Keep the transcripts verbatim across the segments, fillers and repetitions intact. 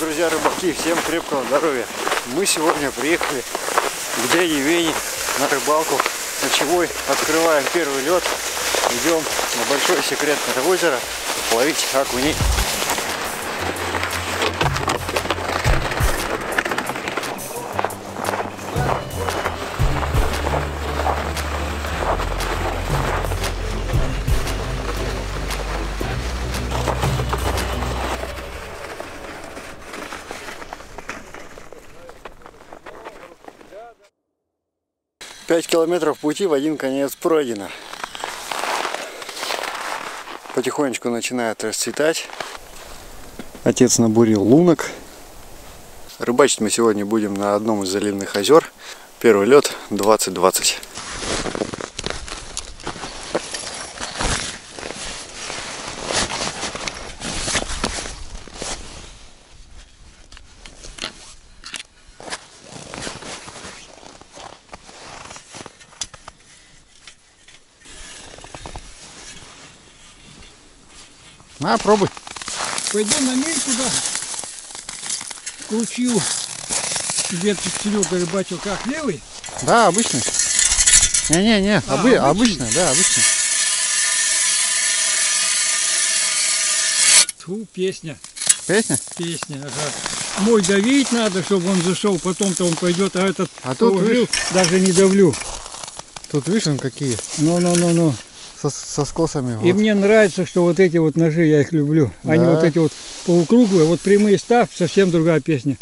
друзья рыбаки, всем крепкого здоровья. Мы сегодня приехали к дяде Вене на рыбалку ночевой. Открываем первый лед. Идем на большое секретное озеро ловить окуней. Пять километров пути в один конец пройдено. Потихонечку начинает расцветать. Отец набурил лунок. Рыбачить мы сегодня будем на одном из заливных озер. Первый лед двадцать двадцать. На, пробуй. Пойду на мель туда. Кручу. Где Серега рыбачил как, левый? Да, обычный. Не-не-не, а, обы обычный? обычный, да, обычный. Фу, песня. Песня? Песня, ага. Мой давить надо, чтобы он зашел, потом-то он пойдет, а этот а тут жил, даже не давлю. Тут видишь, он какие? Ну-ну-ну-ну. Со, со скосами. И вот. мне нравится, что вот эти вот ножи, я их люблю. Да. Они вот эти вот полукруглые, вот прямые став, совсем другая песня.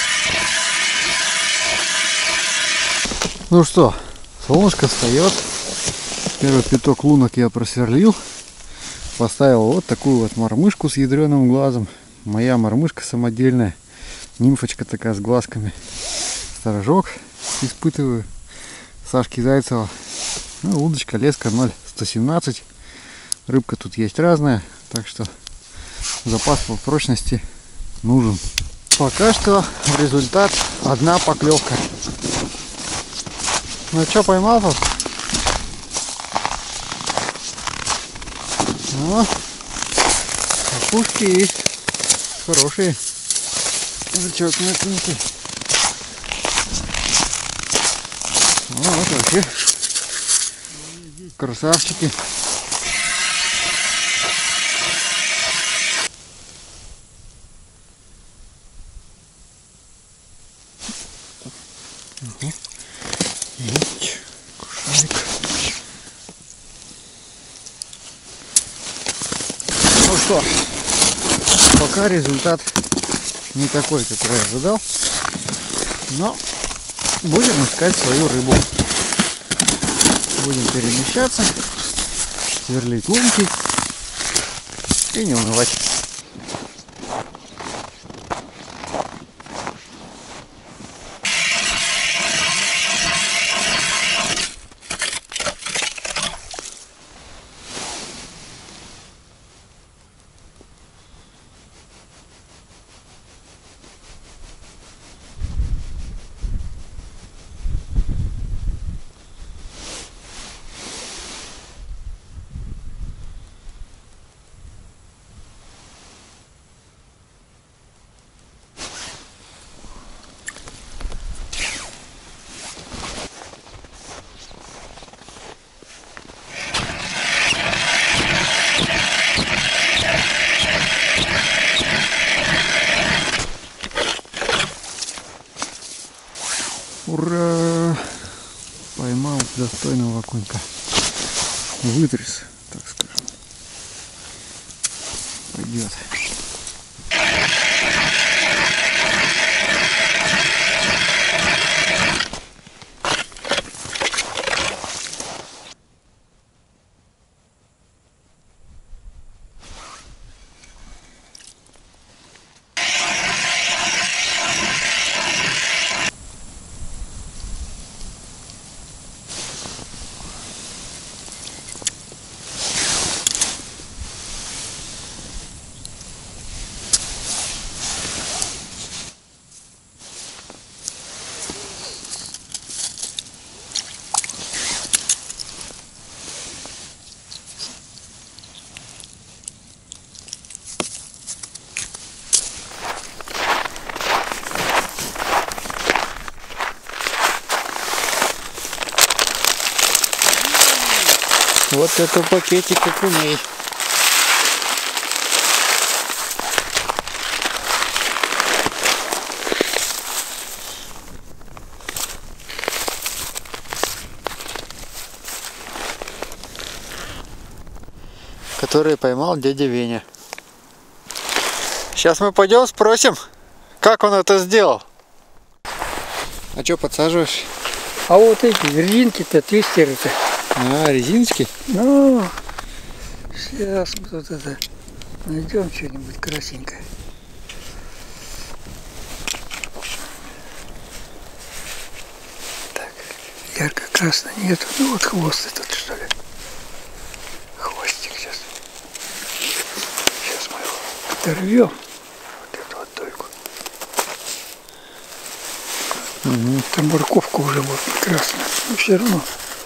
Ну что, солнышко встает. Первый пяток лунок я просверлил. Поставил вот такую вот мормышку с ядреным глазом. Моя мормышка самодельная. Нимфочка такая с глазками. Сторожок испытываю. Сашки Зайцева. Ну, удочка, леска ноль сто семнадцать. Рыбка тут есть разная, так что запас по прочности нужен. Пока что результат одна поклевка. Ну что, поймал тут? Ну, опушки есть хорошие. Зачетненькие. Ну, вот вообще красавчики. Угу. Есть кушарик. Ну что, пока результат не такой, какой я ожидал, но будем искать свою рыбу. Будем перемещаться, сверлить лунки и не унывать. Ура! Поймал достойного окунька. Вытряс, так скажем. Пойдет. Вот это пакетик окуней. Который поймал дядя Веня. Сейчас мы пойдем спросим, как он это сделал. А что подсаживаешь? А вот эти резинки-то, твистеры-то. А, резиночки? Ну, сейчас мы тут это найдем что-нибудь красивенькое. Так, ярко-красный нет. Ну вот хвост этот, что ли. Хвостик сейчас. Сейчас мы его оторвем. Вот эту вот дольку. Угу. Там морковка уже вот красная. Но все равно.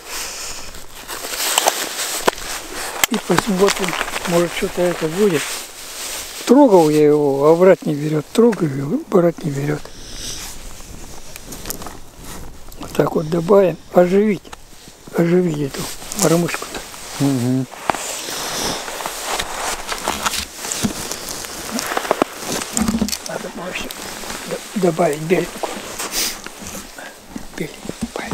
И посмотрим, может что-то это будет. Трогал я его, а брать не берет. Трогаю его, брать не берет. Вот так вот добавим. Оживить. Оживить эту мормышку-то. Угу. Надо больше добавить беленькую. Беленькую добавить.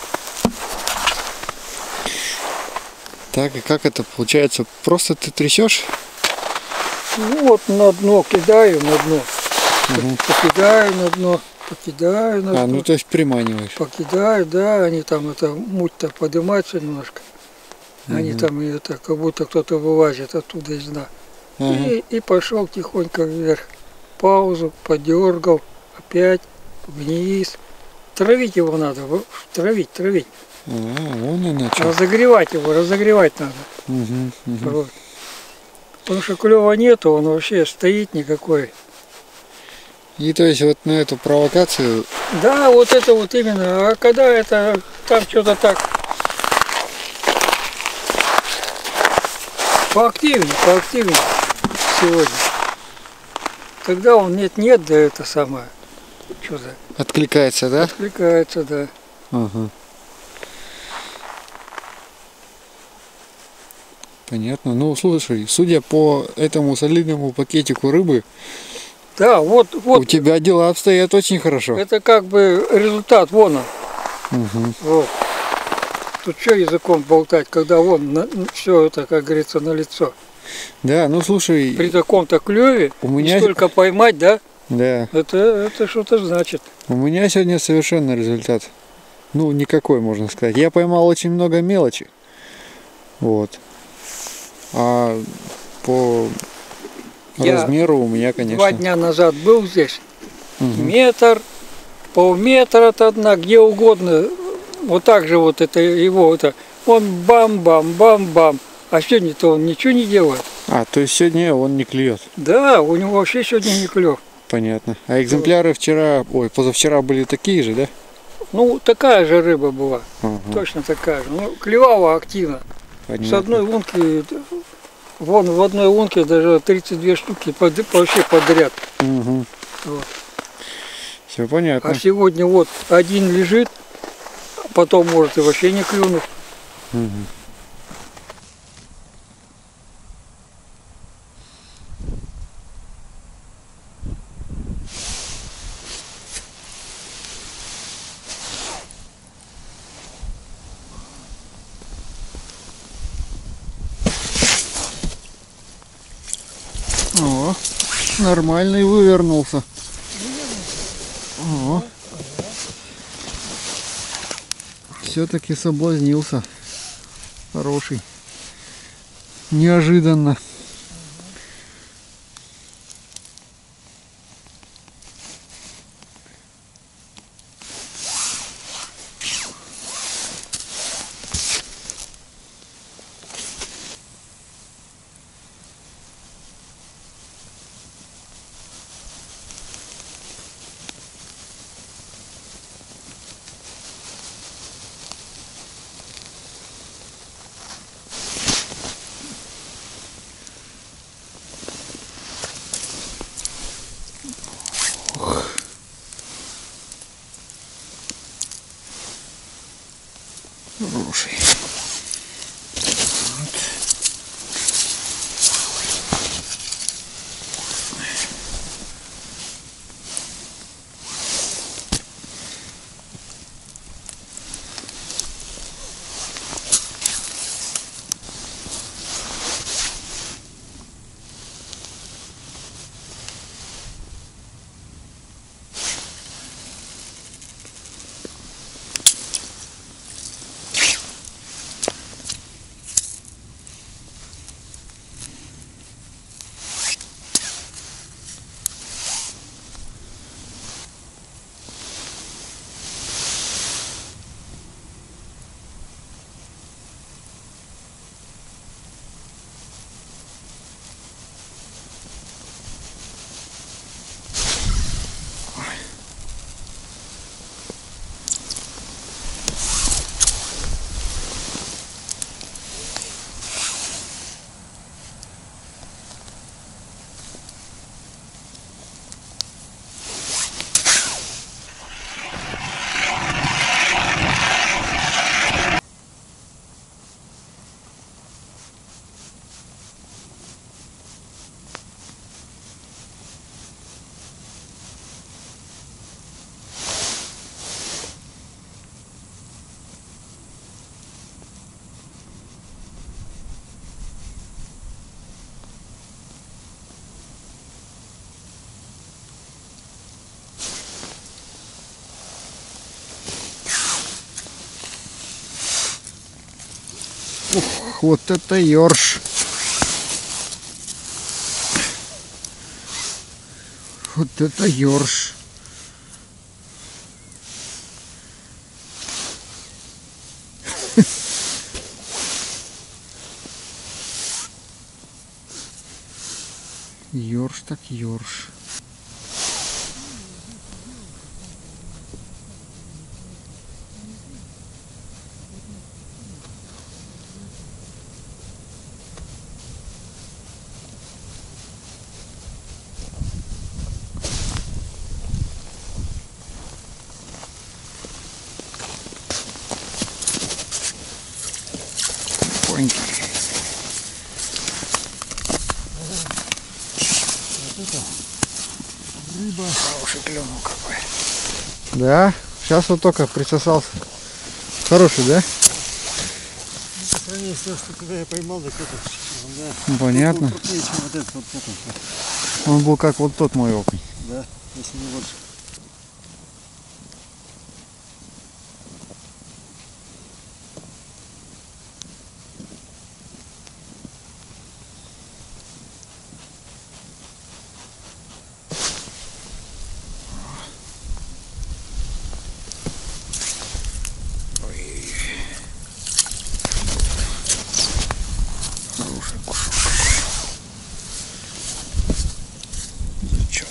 Так, и как это получается? Просто ты трясешь? Ну вот на дно кидаю, на дно. Угу. Покидаю на дно. Покидаю на дно. А, ну то есть приманиваешь. Покидаю, да, они там, это муть-то поднимается немножко. Они Мгм. там это, как будто кто-то вылазит оттуда из дна. Ага. И, и пошел тихонько вверх. Паузу, подергал, опять вниз. Травить его надо, во- травить, травить. А, вон она что. Разогревать его, разогревать надо. Угу, угу. Вот. Потому что клёва нету, он вообще стоит никакой. И то есть вот на эту провокацию. Да, вот это вот именно. А когда это там что-то так поактивнее, поактивнее сегодня. Тогда он нет-нет, да это самое. Что-то Откликается, да? откликается, да. Ага. Понятно. Ну, слушай, судя по этому солидному пакетику рыбы, Да, вот, у вот. тебя дела обстоят очень хорошо. Это как бы результат, вон он. Угу. Вот. Тут что языком болтать, когда вон все это, как говорится, на лицо. Да, ну слушай, При таком-то клеве у меня- столько поймать, да, да, это, это что-то значит. у меня сегодня совершенно результат. Ну, никакой, можно сказать. Я поймал очень много мелочи. Вот. А по Я размеру у меня, конечно. Два дня назад был здесь. Мгм. Метр, полметра от одна, где угодно. Вот так же вот это его, это, он бам-бам-бам-бам. А сегодня-то он ничего не делает. А, то есть сегодня он не клюет. Да, у него вообще сегодня не клев. Понятно. А экземпляры вчера, ой, позавчера были такие же, да? Ну, такая же рыба была. Ага, Точно такая же. Ну, клевала активно. понятно. С одной лунки, вон в одной лунке даже тридцать две штуки под, вообще подряд. Угу. Вот. Все понятно. А сегодня вот один лежит, а потом может и вообще не клюнуть. Мгм. О, нормальный вывернулся. О, все-таки соблазнился. Хороший. Неожиданно. Ух, вот это ёрш. Вот это ёрш. Ёрш так ёрш. Поньки. Рыба. Хороший клюнул какой. Да, сейчас вот только присосался. Хороший, да? По сравнению с тем, что когда я поймал, так это, да. Понятно. Он крупнее, чем вот этот вот этот. Он был как вот тот мой окунь. Да, если не больше. Хороший кусок. Зачет.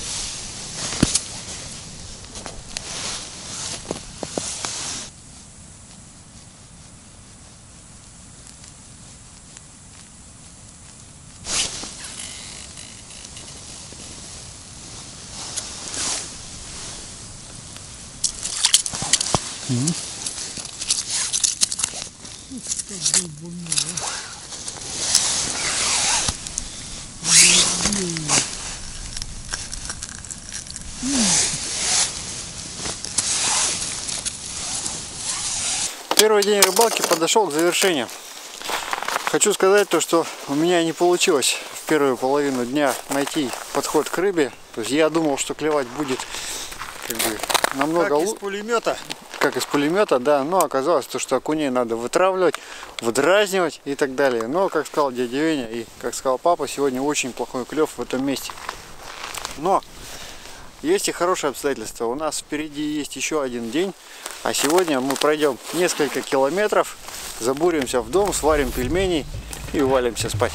Угу. Первый день рыбалки подошел к завершению. Хочу сказать то, что у меня не получилось в первую половину дня найти подход к рыбе. То есть я думал, что клевать будет как бы намного Как из лучше. пулемета. Как из пулемета, да, но оказалось то, что окуней надо вытравливать, выдразнивать и так далее. Но, как сказал дядя Веня и как сказал папа, сегодня очень плохой клев в этом месте. Но есть и хорошие обстоятельства. У нас впереди есть еще один день, а сегодня мы пройдем несколько километров, забуримся в дом, сварим пельмени и увалимся спать.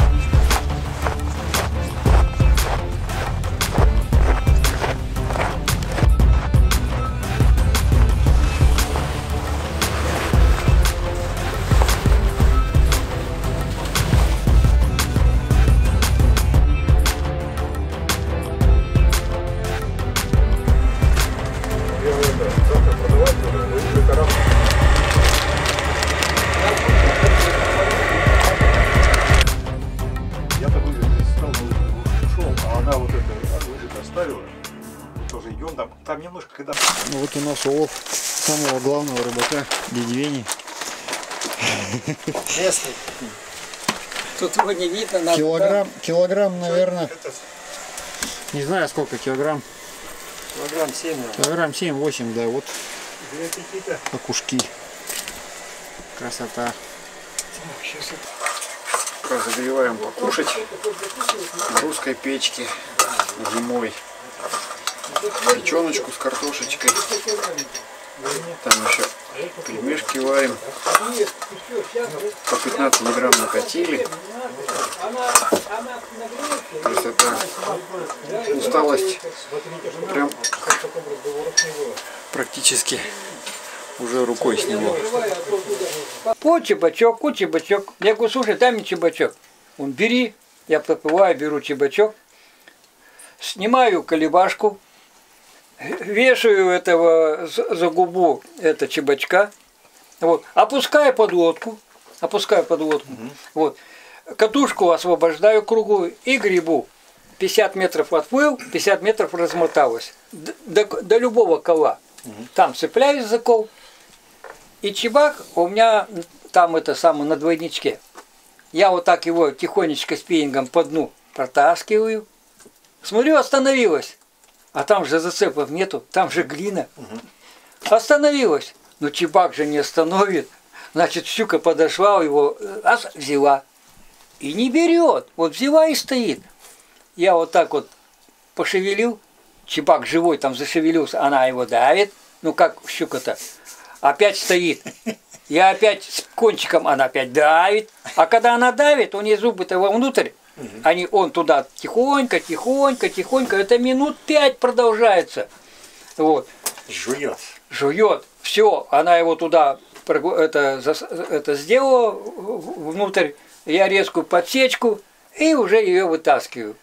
Там немножко, когда... Вот у нас улов самого главного рыбака, дяди Вени. Местный. Тут его не видно. Надо Килограмм, килограмм, наверное, не знаю сколько килограмм. Килограмм семь. Килограмм семь-восемь, да, вот Для аппетита. окушки. Красота. Сейчас Разогреваем покушать на русской печке зимой. Печеночку с картошечкой. Там еще пельмешки варим. По пятнадцать грамм накатили. Красота. Усталость прям практически уже рукой сняло. По чебачок, у чебачок. Я говорю, слушай, дай мне чебачок. Он, бери. Я подплываю, беру чебачок. Снимаю колебашку. Вешаю этого за губу это чебачка. Вот. Опускаю под лодку. Опускаю под лодку. Угу. Вот. Катушку освобождаю круглую и гребу. пятьдесят метров отплыл, пятьдесят метров размоталось. До, до, до любого кола. Угу. Там цепляюсь за кол. И чебак у меня там это самое на двойничке. Я вот так его тихонечко спиннингом по дну протаскиваю. Смотрю, остановилась. А там же зацепов нету, там же глина. Угу. Остановилась. Но чебак же не остановит. Значит, щука подошла, его раз взяла. И не берет. Вот взяла и стоит. Я вот так вот пошевелил. Чебак живой там зашевелился. Она его давит. Ну как щука-то. Опять стоит. Я опять с кончиком, она опять давит. А когда она давит, у нее зубы-то вовнутрь. Они, он туда тихонько, тихонько, тихонько. Это минут пять продолжается. Вот. Жует. Жует. Все. Она его туда это, это сделала внутрь. Я резкую подсечку и уже ее вытаскиваю.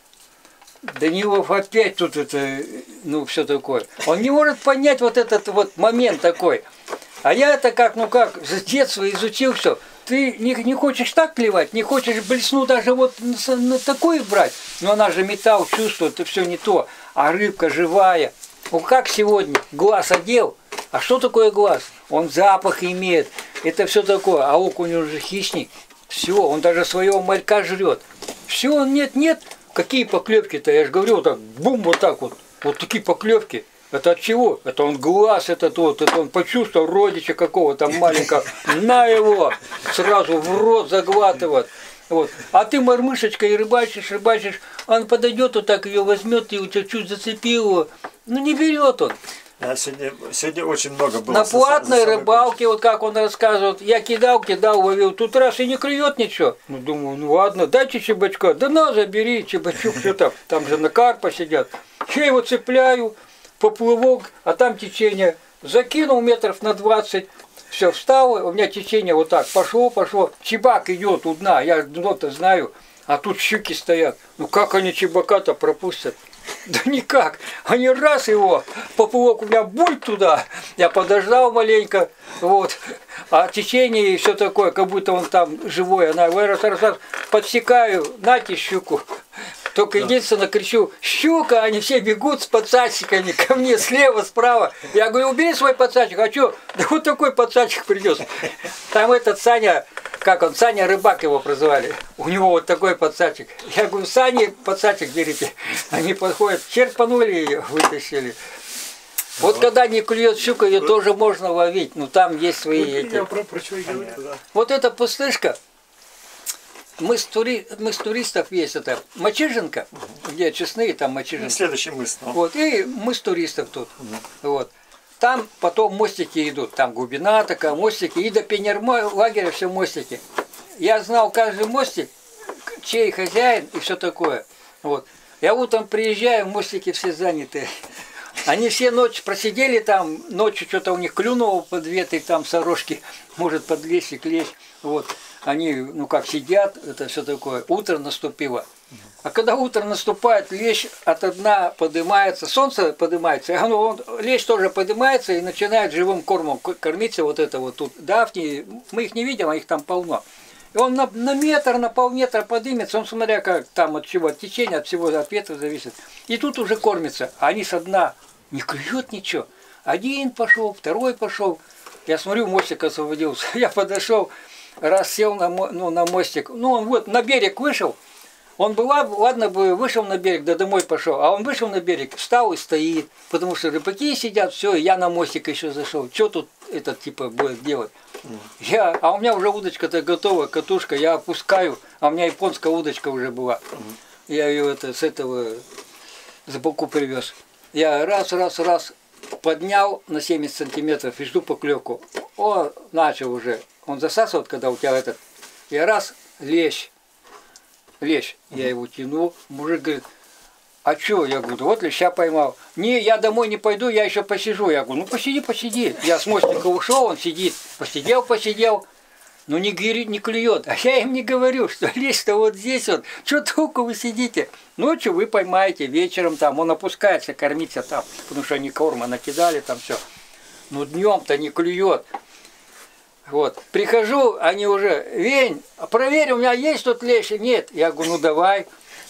До него опять тут это, ну, все такое. Он не может понять вот этот вот момент такой. А я это как, ну как, с детства изучил все. Ты не, не хочешь так клевать, не хочешь блесну даже вот на, на такой брать. Но она же металл чувствует, это все не то. А рыбка живая. Ну как сегодня глаз одел? А что такое глаз? Он запах имеет. Это все такое. А окунь уже хищник. Все, он даже своего малька жрет. Все, нет-нет. Какие поклевки-то? Я же говорю, вот так, бум, вот так вот. Вот такие поклевки. Это от чего? Это он глаз этот вот, это он почувствовал родича какого-то маленького. На его! Сразу в рот заглатывает. Вот. А ты мормышечкой рыбачишь, рыбачишь, он подойдет, вот так ее возьмет, и у тебя чуть зацепил его. Ну не берет он. А сегодня, сегодня очень много было. На платной рыбалке, вот как он рассказывает, я кидал, кидал, ловил, тут раз и не клюет ничего. Ну думаю, ну ладно, дайте чебачка, да на, забери, чебачок, что там, там же на карпа сидят. Я его цепляю, поплывок, а там течение. Закинул метров на двадцать, все, встал, у меня течение вот так, пошло, пошло, чебак идет у дна, я дно-то знаю, а тут щуки стоят. Ну как они чебака-то пропустят? Да никак. Они раз его, поплывок у меня буль туда, я подождал маленько, вот, а течение и все такое, как будто он там живой, она раз, раз, раз, подсекаю, нате щуку. Только да. Единственное кричу, щука, они все бегут с подсачиками ко мне слева, справа. Я говорю, убери свой подсачик, а что? Да вот такой подсачик придет. Там этот Саня, как он, Саня Рыбак его прозвали. У него вот такой подсачик. Я говорю, Сане подсачик берите. Они подходят, черпанули ее, вытащили. Вот когда не клюет щука, ее тоже можно ловить. Ну там есть свои эти. Я про, про что и говорю, да. Вот эта пустышка. Мы с, тури... мы с туристов есть это Мочиженко, где честные, там Мочиженко. Следующий мыс. Ну. Вот, и мы с туристов тут. Угу. Вот. Там потом мостики идут, там глубина такая, мостики, и до пионерлагеря все мостики. Я знал каждый мостик, чей хозяин и все такое. Вот. Я утром приезжаю, мостики все заняты. Они все ночь просидели там, ночью что-то у них клюнуло под ветой, там сорожки, может под лесик лезть. Вот. Они, ну как, сидят, это все такое. Утро наступило. А когда утро наступает, лещ от дна поднимается, солнце поднимается, а он, лещ тоже поднимается и начинает живым кормом кормиться вот это вот тут. Дафни, мы их не видим, а их там полно. И он на, на метр, на полметра поднимется, он смотря как там от чего, от течения, от всего, от ветра зависит. И тут уже кормится, а они со дна не клюет ничего. Один пошел, второй пошел. Я смотрю, мостик освободился. Я подошел, раз сел на, ну, на мостик. Ну, он вот на берег вышел. Он бы, ладно бы, вышел на берег, да домой пошел. А он вышел на берег, встал и стоит. Потому что рыбаки сидят, все, я на мостик еще зашел. Что тут этот типа будет делать? Я, а у меня уже удочка-то готова, катушка, я опускаю. А у меня японская удочка уже была. Я ее это, с этого, с боку привез. Я раз, раз, раз поднял на семьдесят сантиметров и жду поклевку. О, начал уже. Он засасывает, когда у тебя этот. Я раз, лещ. Лещ. Я его тяну. Мужик говорит, а что? Я говорю, вот леща поймал. Не, я домой не пойду, я еще посижу. Я говорю, ну посиди, посиди. Я с мостика ушел, он сидит. Посидел, посидел. Ну не, не клюет. А я им не говорю, что лещ-то вот здесь вот. Что толку вы сидите? Ночью вы поймаете, вечером там он опускается кормиться там. Потому что они корма накидали там все. Но днем-то не клюет. Вот. Прихожу, они уже, Вень, проверь, у меня есть тут лещ? Нет. Я говорю, ну давай.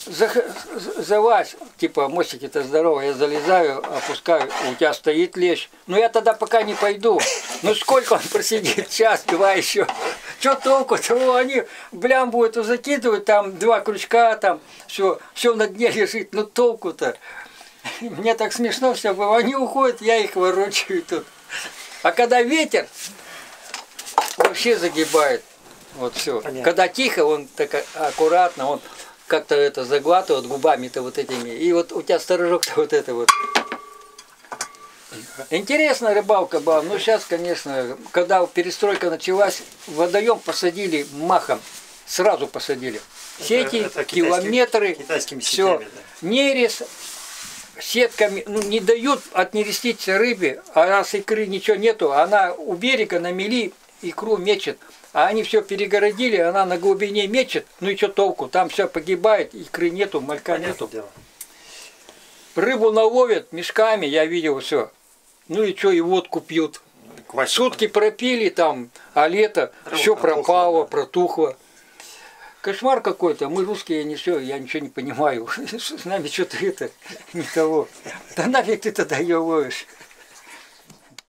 Залазь, типа мостики-то здоровые, я залезаю, опускаю, у тебя стоит лещ. Ну я тогда пока не пойду. Ну сколько он просидит? Час, два еще. Что толку-то? Они блямбу эту закидывают, там два крючка, там все, все на дне лежит. Ну толку-то? Мне так смешно все было. Они уходят, я их ворочаю тут. А когда ветер, ой, вообще загибает. Вот все. Понятно. Когда тихо, он так а- аккуратно, он как-то это заглатывает губами-то вот этими. И вот у тебя сторожок-то вот это вот. Интересная рыбалка была. Ну, сейчас, конечно, когда перестройка началась, водоем посадили махом. Сразу посадили. Сети, это китайским- километры, китайскими все. сетями, Нерез, сетками, ну, не дают отнереститься рыбе, а раз икры ничего нету, она у берега на мели икру мечет. А они все перегородили, она на глубине мечет, ну и что толку? Там все погибает, икры нету, малька Понятное нету. дело. Рыбу наловят мешками, я видел все. Ну и что, и водку пьют. Квасит. Сутки пропили там, а лето Рыба все протухла, пропало, да. протухло. Кошмар какой-то. Мы русские, не все, я ничего не понимаю. С нами что-то это не того. Да нафиг ты тогда ее ловишь?